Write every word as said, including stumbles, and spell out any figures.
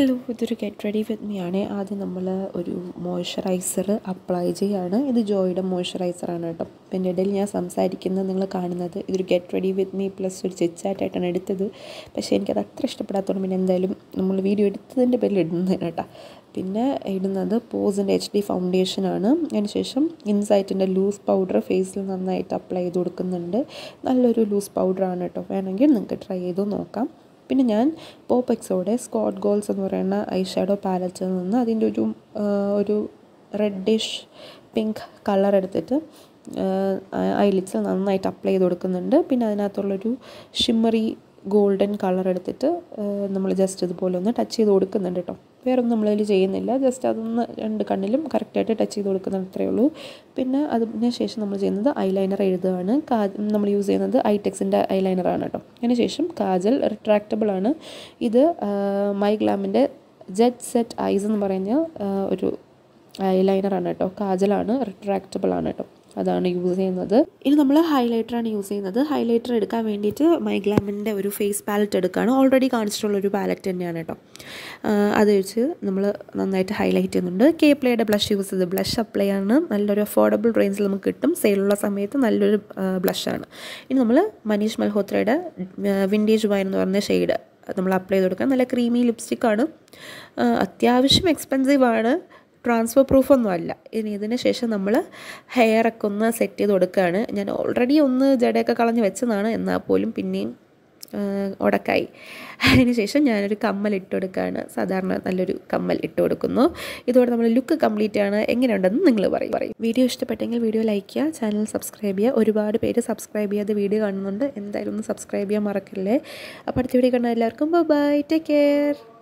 Hello, ഇതൊരു get ready with me ആണ്. ആദ്യം നമ്മൾ ഒരു മോയ്സ്ചറൈസർ അപ്ലൈ ചെയ്യുകയാണ്. ഇത് ജോയുടെ മോയ്സ്ചറൈസറാണ് കേട്ടോ. പിന്നെ ഇടയിൽ ഞാൻ സംസാരിക്കുന്നത് നിങ്ങൾ കാണുന്നത് ഇതൊരു get ready with me plus ഒരു ചിറ്റായിട്ടായിട്ടാണ് എടുത്തത്. പക്ഷേ എനിക്കത് അത്ര ഇഷ്ടപ്പെടാത്തതുകൊണ്ട് പിന്നെ എന്തായാലും നമ്മൾ വീഡിയോ എടുത്തതിൻ്റെ പേരിൽ ഇടുന്നത് കേട്ടോ. പിന്നെ ഇടുന്നത് പോസിൻ്റെ എച്ച് ഡി ഫൗണ്ടേഷനാണ്. അതിനുശേഷം ഇൻസൈറ്റിൻ്റെ ലൂസ് പൗഡർ ഫേസിൽ നന്നായിട്ട് അപ്ലൈ ചെയ്ത് കൊടുക്കുന്നുണ്ട്. നല്ലൊരു ലൂസ് പൗഡറാണ് കേട്ടോ. വേണമെങ്കിൽ നിങ്ങൾക്ക് ട്രൈ ചെയ്ത് നോക്കാം. പിന്നെ ഞാൻ പോപ്പെക്സോടെ സ്കോട്ട് ഗോൾസ് എന്ന് പറയുന്ന ഐ ഷാഡോ പാലറ്റിൽ നിന്ന് അതിൻ്റെ ഒരു ഒരു റെഡിഷ് പിങ്ക് കളർ എടുത്തിട്ട് ഐലിഡ്സിൽ നന്നായിട്ട് അപ്ലൈ ചെയ്ത് കൊടുക്കുന്നുണ്ട്. പിന്നെ അതിനകത്തുള്ളൊരു ഷിമ്മറി ഗോൾഡൻ കളർ എടുത്തിട്ട് നമ്മൾ ജസ്റ്റ് ഇതുപോലെ ഒന്ന് ടച്ച് ചെയ്ത് കൊടുക്കുന്നുണ്ട് കേട്ടോ. വേറൊന്നും നമ്മളതിൽ ചെയ്യുന്നില്ല. ജസ്റ്റ് അതൊന്ന് രണ്ട് കണ്ണിലും കറക്റ്റായിട്ട് ടച്ച് ചെയ്ത് കൊടുക്കുന്നത് അത്രയേ ഉള്ളൂ. പിന്നെ അതിന് ശേഷം നമ്മൾ ചെയ്യുന്നത് ഐലൈനർ എഴുതുകയാണ്. കാ നമ്മൾ യൂസ് ചെയ്യുന്നത് ഐടെക്സിൻ്റെ ഐലൈനറാണ് കേട്ടോ. അതിന് ശേഷം കാജൽ റിട്രാക്റ്റബിൾ ആണ്. ഇത് മൈ ഗ്ലാമിൻ്റെ ജെറ്റ് സെറ്റ് ഐസ് എന്ന് പറയുന്ന ഒരു ഐലൈനറാണ് കേട്ടോ. കാജലാണ്, റിട്രാക്റ്റബിൾ ആണ് കേട്ടോ. അതാണ് യൂസ് ചെയ്യുന്നത്. ഇനി നമ്മൾ ഹൈലൈറ്ററാണ് യൂസ് ചെയ്യുന്നത്. ഹൈലൈറ്റർ എടുക്കാൻ വേണ്ടിയിട്ട് മൈ ഗ്ലാമിൻ്റെ ഒരു ഫേസ് പാലറ്റ് എടുക്കുകയാണ്. ഓൾറെഡി കാണിച്ചിട്ടുള്ളൊരു പാലറ്റ് തന്നെയാണ് കേട്ടോ. അത് വെച്ച് നമ്മൾ നന്നായിട്ട് ഹൈലൈറ്റ് ചെയ്യുന്നുണ്ട്. കെ പ്ലേയുടെ ബ്ലഷ് യൂസ് ചെയ്ത് ബ്ലഷ് അപ്ലൈ ആണ്. നല്ലൊരു അഫോർഡബിൾ റേഞ്ചിൽ നമുക്ക് കിട്ടും. സെയിലുള്ള സമയത്ത് നല്ലൊരു ബ്ലഷാണ്. ഇനി നമ്മൾ മനീഷ് മൽഹോത്രയുടെ വിൻറ്റേജ് വൈൻ എന്ന് പറഞ്ഞ ഷെയ്ഡ് നമ്മൾ അപ്ലൈ ചെയ്ത് കൊടുക്കാം. നല്ല ക്രീമി ലിപ്സ്റ്റിക്കാണ്. അത്യാവശ്യം എക്സ്പെൻസീവാണ്. ട്രാൻസ്ഫർ പ്രൂഫൊന്നും അല്ല. ഇനി ഇതിന് ശേഷം നമ്മൾ ഹെയറൊക്കെ ഒന്ന് സെറ്റ് ചെയ്ത് കൊടുക്കുകയാണ്. ഞാൻ ഓൾറെഡി ഒന്ന് ജടയൊക്കെ കളഞ്ഞ് വെച്ചതാണ്, എന്നാൽ പോലും പിന്നെയും ഉടക്കായി. അതിന് ശേഷം ഞാനൊരു കമ്മൽ ഇട്ട് കൊടുക്കുകയാണ്. സാധാരണ നല്ലൊരു കമ്മൽ ഇട്ട് കൊടുക്കുന്നു. ഇതോടെ നമ്മൾ ലുക്ക് കംപ്ലീറ്റ് ആണ്. എങ്ങനെയുണ്ടെന്ന് നിങ്ങൾ പറയും പറയും വീഡിയോ ഇഷ്ടപ്പെട്ടെങ്കിൽ വീഡിയോ ലൈക്ക് ചെയ്യുക, ചാനൽ സബ്സ്ക്രൈബ് ചെയ്യുക. ഒരുപാട് പേര് സബ്സ്ക്രൈബ് ചെയ്യാതെ വീഡിയോ കാണുന്നുണ്ട്. എന്തായാലും ഒന്ന് സബ്സ്ക്രൈബ് ചെയ്യാൻ മറക്കല്ലേ. അപ്പോൾ അടുത്ത വീഡിയോ കാണാൻ എല്ലാവർക്കും ബൈ, ടേക്ക് കെയർ.